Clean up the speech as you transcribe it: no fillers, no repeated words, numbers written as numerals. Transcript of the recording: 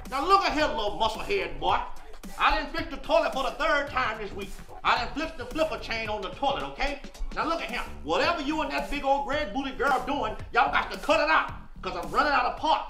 Now look at here, little musclehead boy. I done fixed the toilet for the 3rd time this week. I done flipped the flipper chain on the toilet, okay? Now look at him. Whatever you and that big old red booty girl doing, y'all got to cut it out, because I'm running out of parts.